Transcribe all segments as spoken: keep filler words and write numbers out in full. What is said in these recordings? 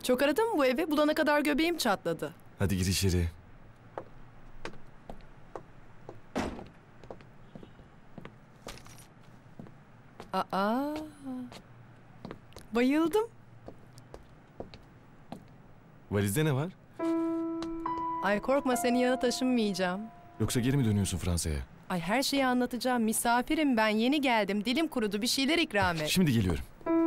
Çok aradın mı bu evi? Bulana kadar göbeğim çatladı. Hadi gir içeri. Aa, bayıldım. Valizde ne var? Ay korkma, senin yanına taşınmayacağım. Yoksa geri mi dönüyorsun Fransa'ya? Ay her şeyi anlatacağım. Misafirim ben, yeni geldim. Dilim kurudu, bir şeyler ikram et. Şimdi geliyorum.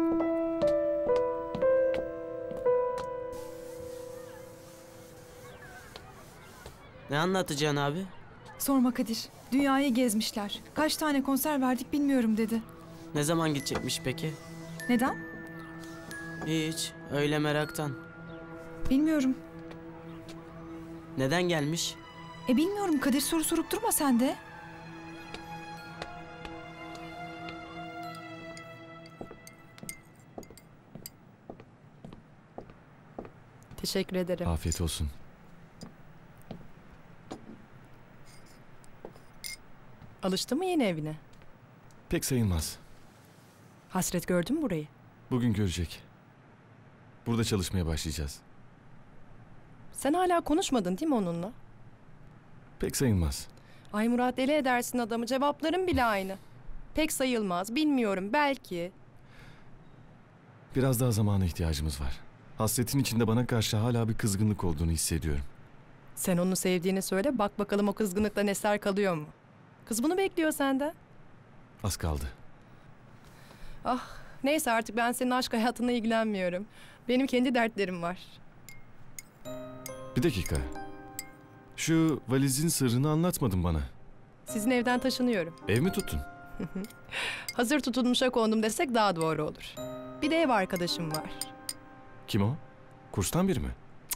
Ne anlatacaksın abi? Sorma Kadir. Dünyayı gezmişler. Kaç tane konser verdik bilmiyorum dedi. Ne zaman gidecekmiş peki? Neden? Hiç, öyle meraktan. Bilmiyorum. Neden gelmiş? E bilmiyorum Kadir, soru sorup durma sen de. Teşekkür ederim. Afiyet olsun. Alıştın mı yeni evine? Pek sayılmaz. Hasret gördün mü burayı? Bugün görecek. Burada çalışmaya başlayacağız. Sen hala konuşmadın değil mi onunla? Pek sayılmaz. Ay Murat, deli edersin adamı. Cevapların bile aynı. Pek sayılmaz, bilmiyorum, belki. Biraz daha zamana ihtiyacımız var. Hasretin içinde bana karşı hala bir kızgınlık olduğunu hissediyorum. Sen onu sevdiğini söyle, bak bakalım o kızgınlıktan eser kalıyor mu? Kız bunu bekliyor senden. Az kaldı. Ah, neyse artık ben senin aşk hayatına ilgilenmiyorum. Benim kendi dertlerim var. Bir dakika. Şu valizin sırrını anlatmadın bana. Sizin evden taşınıyorum. Ev mi tuttun? Hazır tutulmuşa kondum desek daha doğru olur. Bir de ev arkadaşım var. Kim o? Kurstan biri mi?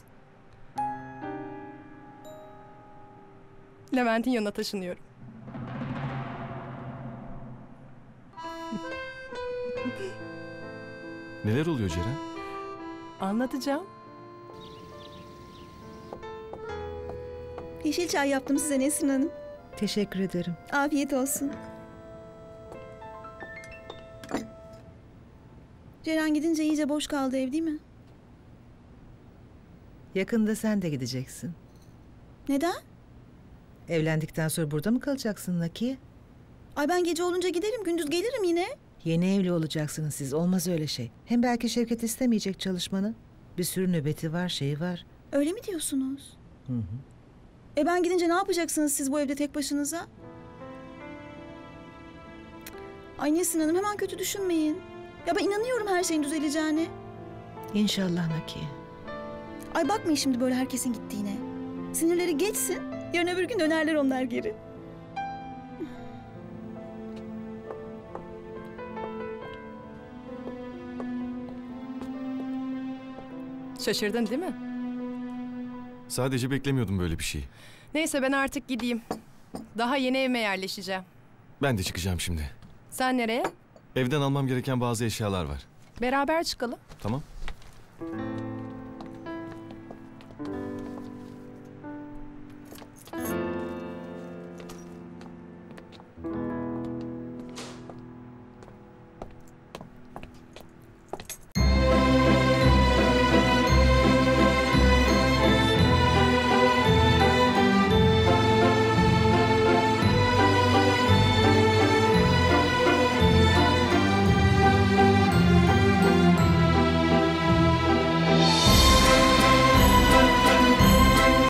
Levent'in yanına taşınıyorum. Neler oluyor Ceren? Anlatacağım. Yeşil çay yaptım size Nesrin Hanım. Teşekkür ederim. Afiyet olsun. Ceren gidince iyice boş kaldı ev değil mi? Yakında sen de gideceksin. Neden? Evlendikten sonra burada mı kalacaksın Nakiye? Ay ben gece olunca giderim, gündüz gelirim yine. Yeni evli olacaksınız siz. Olmaz öyle şey. Hem belki Şevket istemeyecek çalışmanı. Bir sürü nöbeti var, şeyi var. Öyle mi diyorsunuz? Hı hı. E ben gidince ne yapacaksınız siz bu evde tek başınıza? Ay Nesrin Hanım, hemen kötü düşünmeyin. Ya ben inanıyorum her şeyin düzeleceğine. İnşallah Nakiye. Ay bakmayın şimdi böyle herkesin gittiğine. Sinirleri geçsin, yarın öbür gün dönerler onlar geri. Şaşırdın değil mi? Sadece beklemiyordum böyle bir şey. Neyse ben artık gideyim. Daha yeni evime yerleşeceğim. Ben de çıkacağım şimdi. Sen nereye? Evden almam gereken bazı eşyalar var. Beraber çıkalım. Tamam.